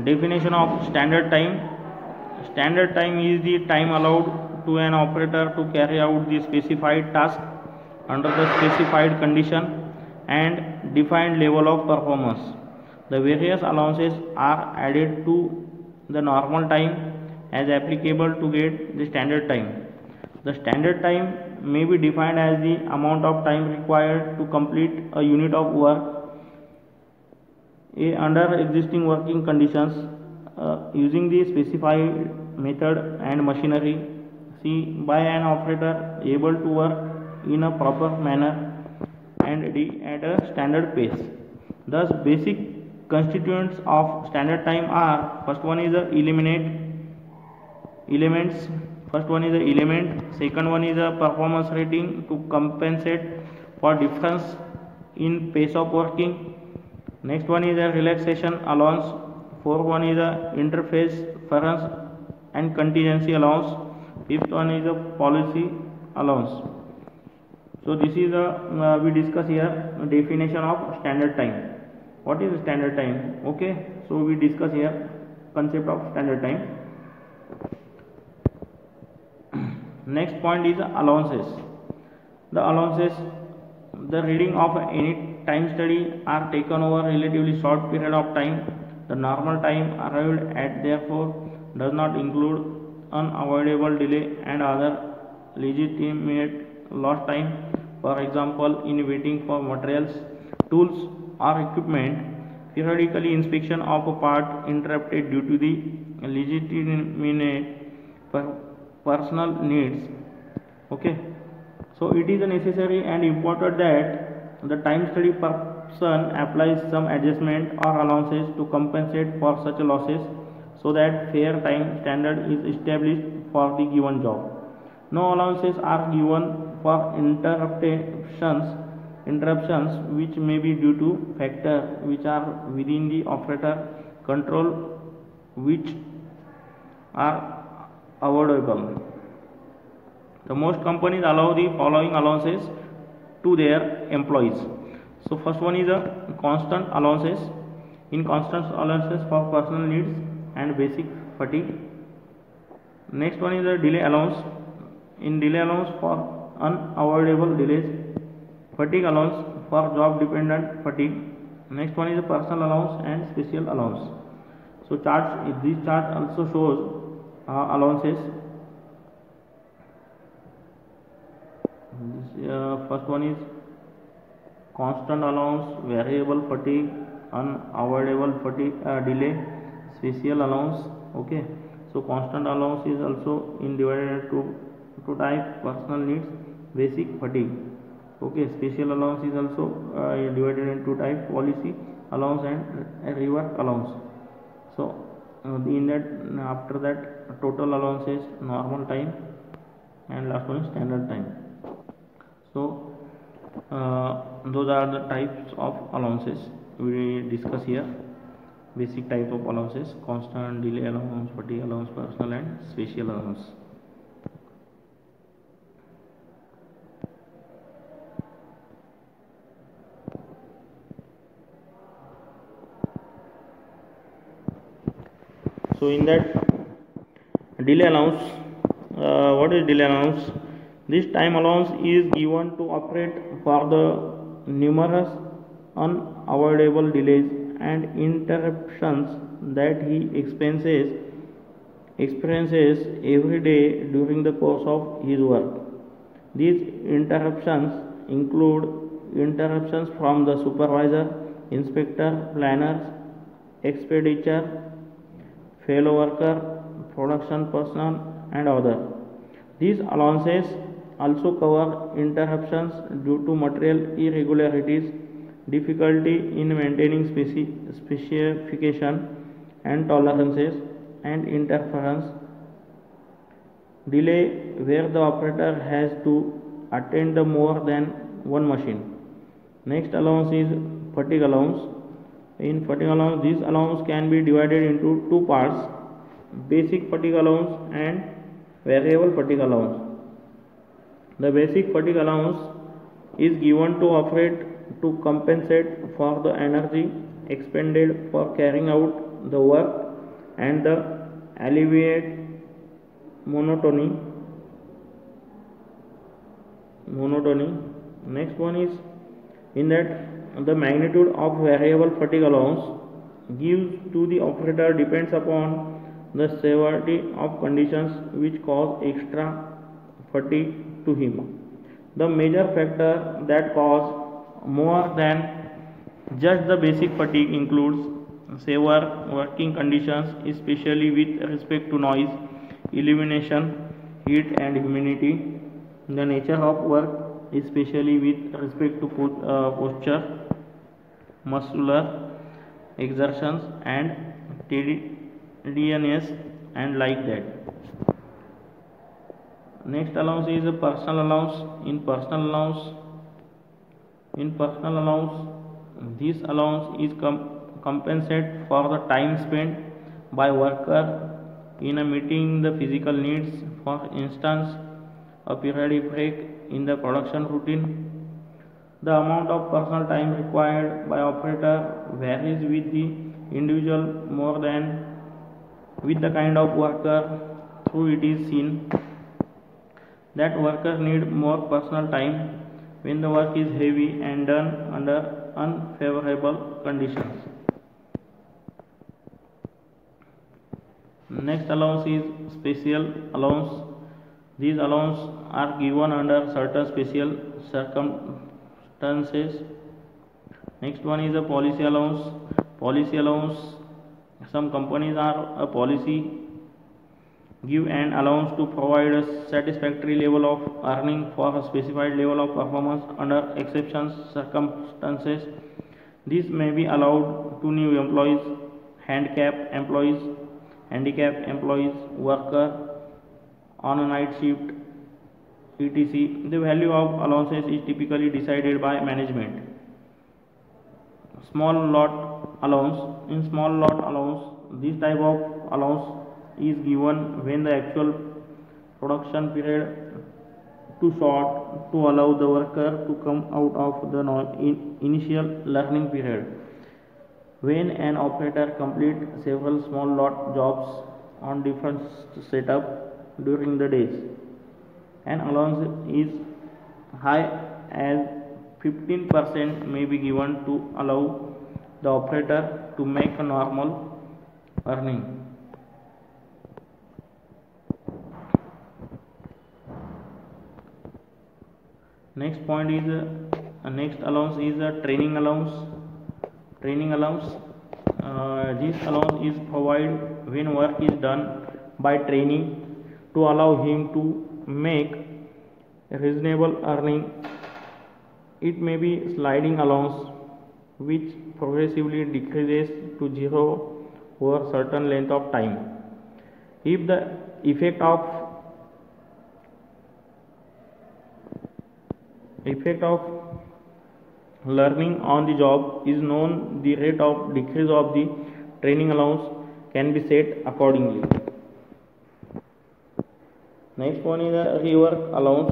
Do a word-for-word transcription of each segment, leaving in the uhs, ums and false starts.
Definition of standard time. Standard time is the time allowed to an operator to carry out the specified task under the specified condition and defined level of performance. The various allowances are added to the normal time as applicable to get the standard time. The standard time may be defined as the amount of time required to complete a unit of work a under existing working conditions uh, using the specified method and machinery. C. By an operator able to work in a proper manner and D. At a standard pace. Thus, basic constituents of standard time are: first one is the eliminate elements. First one is the element. Second one is a performance rating to compensate for difference in pace of working. Next one is a relaxation allowance. Fourth one is a interference and contingency allowance. Fifth one is a policy allowance. So this is a uh, we discuss here definition of standard time. What is standard time? Okay, so we discuss here concept of standard time. Next point is allowances. The allowances, the reading of any time study are taken over relatively short period of time. The normal time arrived at therefore does not include unavoidable delay and other legitimate lost time. For example, in waiting for materials, tools or equipment, periodically inspection of a part interrupted due to the legitimate personal needs. Okay, so it is necessary and important that the time study person applies some adjustment or allowances to compensate for such losses so that fair time standard is established for the given job. No allowances are given for interruptions interruptions which may be due to factors which are within the operator control, which are avoidable. The most companies allow the following allowances to their employees. So first one is a constant allowances. In constant allowances for personal needs and basic fatigue. Next one is a delay allowance. In delay allowance for unavoidable delays. Fatigue allowance for job dependent fatigue. Next one is a personal allowance and special allowance. So charts, this chart also shows uh, allowances. This, uh, first one is constant allowance, variable fatigue, unavoidable fatigue uh, delay, special allowance. Okay, so constant allowance is also in divided into two types: personal needs, basic fatigue. Okay, special allowance is also uh, divided into two types: policy allowance and rework allowance. So uh, in that after that total allowance is normal time and last one is standard time. So uh, those are the types of allowances we discuss here. Basic type of allowances: constant, delay allowance, fatigue allowance, personal and special allowance. So in that delay allowance, uh, what is delay allowance? This time allowance is given to operate for the numerous unavoidable delays and interruptions that he experiences experiences every day during the course of his work. These interruptions include interruptions from the supervisor, inspector, planners, expenditure, fellow worker, production personnel and others. These allowances also cover interruptions due to material irregularities, difficulty in maintaining speci specification and tolerances, and interference, delay where the operator has to attend to more than one machine. Next allowance is fatigue allowance. In fatigue allowance, this allowance can be divided into two parts: basic fatigue allowance and variable fatigue allowance. The basic fatigue allowance is given to operate to compensate for the energy expended for carrying out the work and the alleviate monotony monotony. Next one is in that the magnitude of variable fatigue allowance gives to the operator depends upon the severity of conditions which cause extra fatigue to him. The major factor that cause more than just the basic fatigue includes severe working conditions, especially with respect to noise, illumination, heat and humidity, the nature of work, especially with respect to uh, posture, muscular exertions and tediousness and like that. Next allowance is a personal allowance. In personal allowance, in personal allowance, this allowance is com compensate for the time spent by worker in a meeting the physical needs. For instance, a periodic break in the production routine. The amount of personal time required by operator varies with the individual more than with the kind of worker. Through it is seen that workers need more personal time when the work is heavy and done under unfavorable conditions. Next allowance is special allowance. These allowances are given under certain special circumstances. Next one is a policy allowance. Policy allowance, some companies are a policy give an allowance to provide a satisfactory level of earning for a specified level of performance under exceptions circumstances. This may be allowed to new employees, handicapped employees, handicapped employees, worker on a night shift, et cetera. The value of allowances is typically decided by management. Small lot allowance. In small lot allowance, this type of allowance is given when the actual production period too short to allow the worker to come out of the initial learning period. When an operator completes several small lot jobs on different setup during the days, an allowance is high as fifteen percent may be given to allow the operator to make a normal earning. Next point is uh, next allowance is a training allowance. Training allowance. Uh, this allowance is provided when work is done by training to allow him to make reasonable earning. It may be sliding allowance which progressively decreases to zero over certain length of time. If the effect of effect of learning on the job is known, the rate of decrease of the training allowance can be set accordingly. Next one is a rework allowance.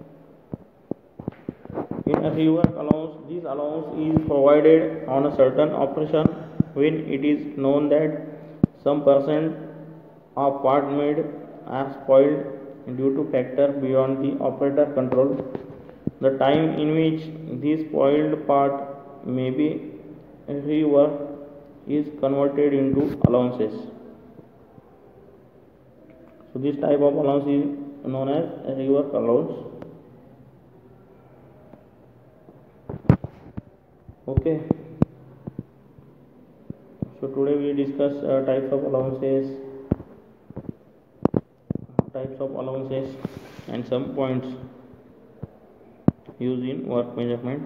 In a rework allowance, this allowance is provided on a certain operation when it is known that some percent of part made are spoiled due to factor beyond the operator control. The time in which this spoiled part may be reworked is converted into allowances. So this type of allowance is known as a rework allowance. Okay. So today we discuss uh, types of allowances, types of allowances, and some points used in work measurement.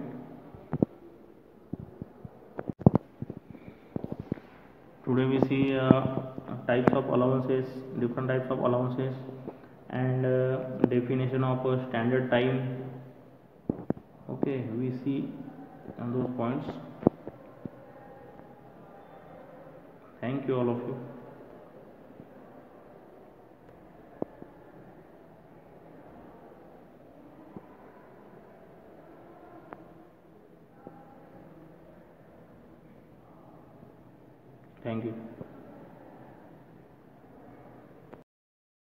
Today we see uh, types of allowances, different types of allowances, and uh, definition of a standard time. Okay, we see on those points. Thank you all of you. Thank you.